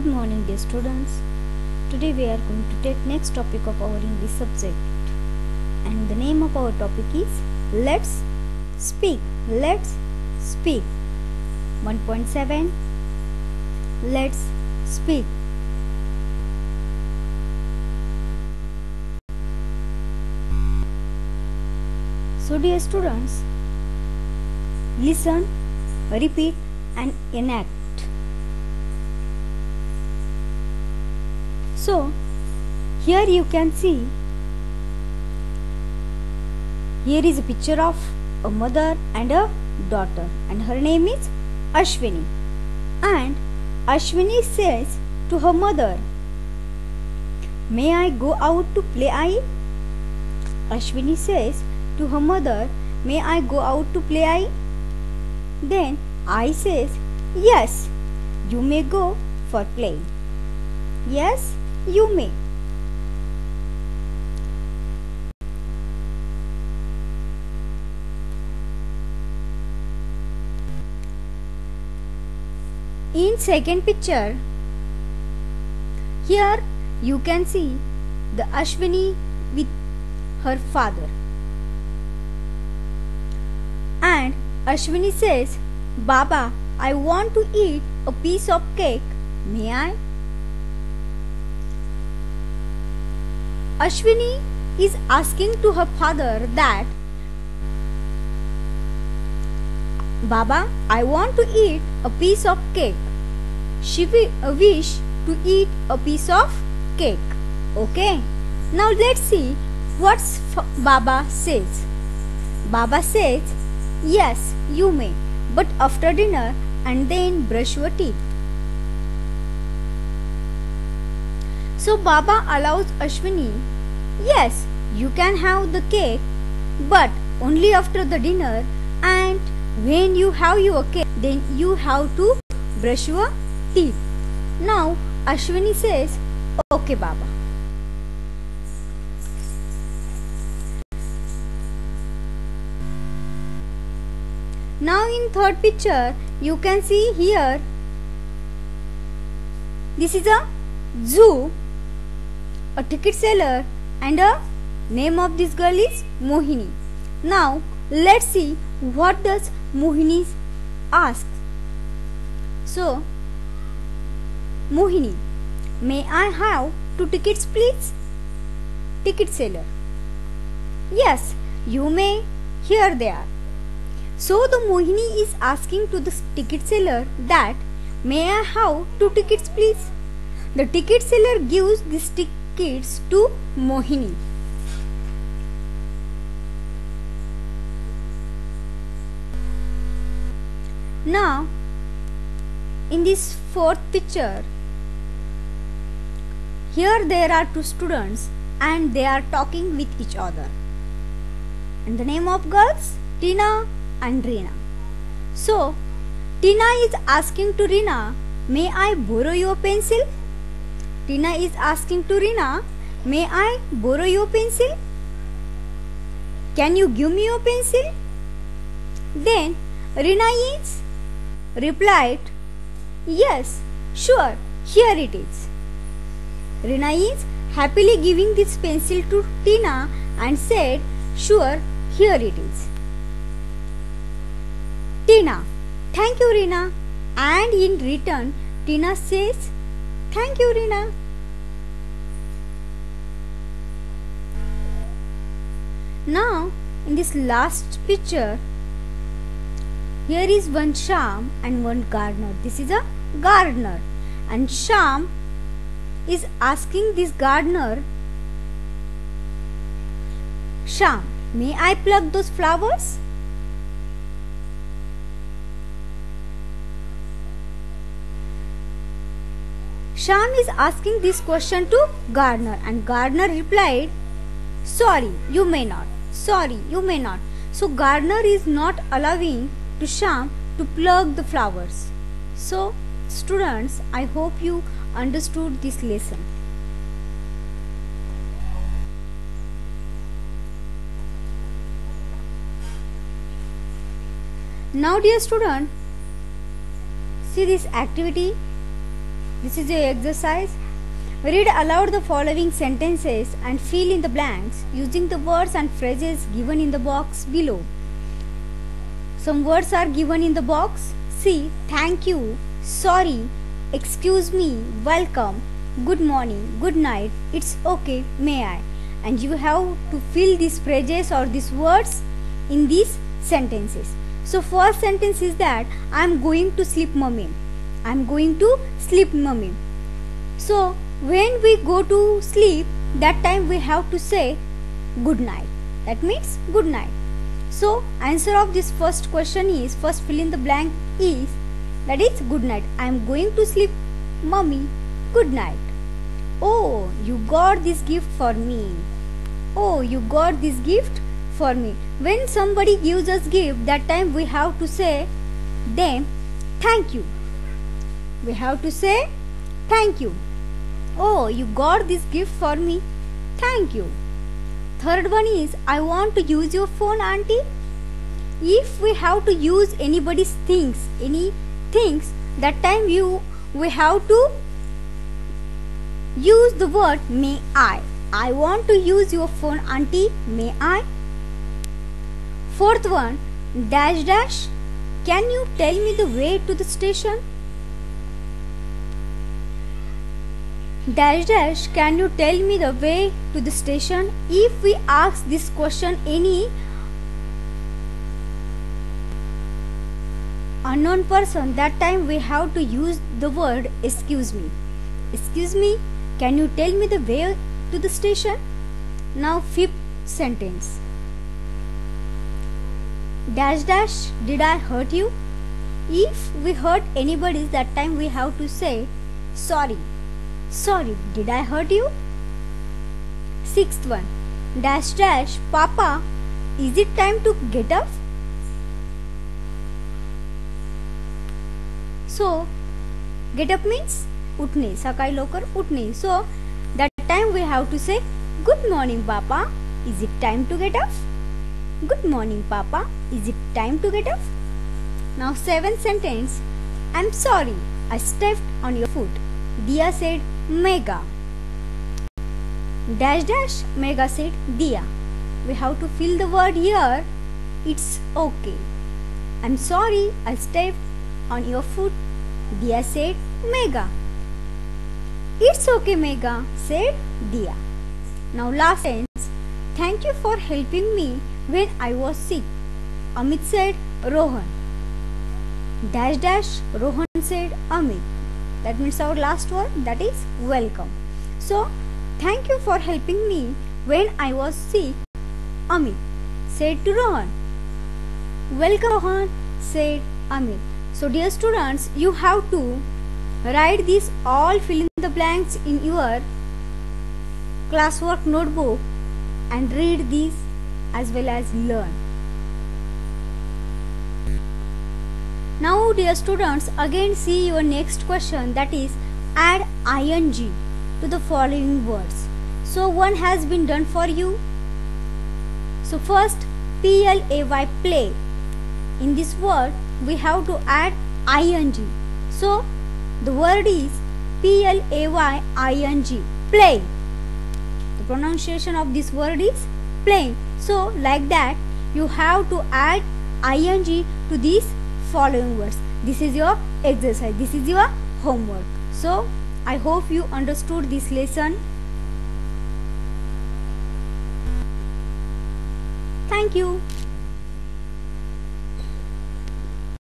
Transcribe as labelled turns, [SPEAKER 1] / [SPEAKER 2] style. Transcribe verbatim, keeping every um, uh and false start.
[SPEAKER 1] morning dear students. Today we are going to take next topic of our English subject, and the name of our topic is Let's Speak. Let's Speak. one point seven. Let's speak. So dear students, listen, repeat and enact. So here you can see, here is a picture of a mother and a daughter, and her name is Ashwini, and Ashwini says to her mother, "May I go out to play?" I Ashwini says to her mother, "May I go out to play?" I Then I says, "Yes, you may go for playing." Yes, you may. In second picture, here you can see the Ashwini with her father, and Ashwini says, "Baba, I want to eat a piece of cake. May I?" Ashwini is asking to her father that, "Baba, I want to eat a piece of cake." She wish to eat a piece of cake. Okay. Now let's see what Baba says. Baba says, "Yes, you may, but after dinner, and then brush your teeth." So Baba allows Ashwini, "Yes, you can have the cake, but only after the dinner, and when you have your cake, then you have to brush your teeth." Now Ashwini says, "Okay, Baba." Now in third picture, you can see here, this is a zoo, a ticket seller, and a name of this girl is Mohini. Now let's see what does Mohini ask. So Mohini, "May I have two tickets please?" Ticket seller, "Yes, you may, here they are." So the Mohini is asking to the ticket seller that, "May I have two tickets please?" The ticket seller gives these tickets to Mohini. Now in this fourth picture, here there are two students and they are talking with each other, and the name of girls, Tina and Reena. So Tina is asking to Reena, "May I borrow your pencil?" Tina is asking to Reena, "May I borrow your pencil? Can you give me your pencil?" Then Reena is replied, "Yes, sure, here it is." Reena is happily giving this pencil to Tina and said, "Sure, here it is." Tina, "Thank you, Reena." And in return, Tina says, "Thank you, Reena." Now, in this last picture, here is one Sham and one gardener. This is a gardener, and Sham is asking this gardener, "Sham, may I pluck those flowers?" Sham is asking this question to gardener, and gardener replied, "Sorry, you may not. Sorry, you may not." So gardener is not allowing to Sham to pluck the flowers. So students, I hope you understood this lesson. Now dear student, see this activity. This is your exercise. Read aloud the following sentences and fill in the blanks using the words and phrases given in the box below. Some words are given in the box. See, thank you, sorry, excuse me, welcome, good morning, good night, it's okay, may I. And you have to fill these phrases or these words in these sentences. So first sentence is that I am going to sleep, mommy. I am going to sleep, mommy. So when we go to sleep, that time we have to say good night. That means good night. So answer of this first question is, first fill in the blank is, that is good night. I am going to sleep, mommy. Good night. Oh, you got this gift for me. Oh, you got this gift for me. When somebody gives us gift, that time we have to say them thank you. We have to say thank you. Oh, you got this gift for me. Thank you. Third one is, I want to use your phone, auntie. If we have to use anybody's things, any things, that time you we have to use the word may I. I want to use your phone, auntie. May I? Fourth one, dash dash. Can you tell me the way to the station? Dash dash. Can you tell me the way to the station? If we ask this question any unknown person, that time we have to use the word excuse me. Excuse me, can you tell me the way to the station? Now fifth sentence. Dash dash, did I hurt you? If we hurt anybody, that time we have to say sorry. Sorry, did I hurt you? Sixth one. Dash dash, Papa, is it time to get up? So, get up means उठणे, सकाळी लवकर उठणे. So, that time we have to say good morning, Papa, is it time to get up? Good morning, Papa, is it time to get up? Now seventh sentence. I'm sorry, I stepped on your foot. Dia said Mega. Dash dash, Mega said Dia. We have to fill the word here. It's okay. I'm sorry, I stepped on your foot. Dia said Mega. It's okay, Mega, said Dia. Now last sentence. Thank you for helping me when I was sick. Amit said Rohan. Dash dash, Rohan said Amit. That means our last word, that is welcome. So, thank you for helping me when I was sick. Amit said to Rohan. Welcome, Rohan, said Amit. So, dear students, you have to write this all, fill in the blanks in your classwork notebook and read these as well as learn. Now dear students, again see your next question, that is add ing to the following words. So one has been done for you. So first play, play. In this word we have to add ing. So the word is playing, play. The pronunciation of this word is playing. So like that you have to add ing to these following words. This is your exercise. This is your homework. So I hope you understood this lesson. Thank you.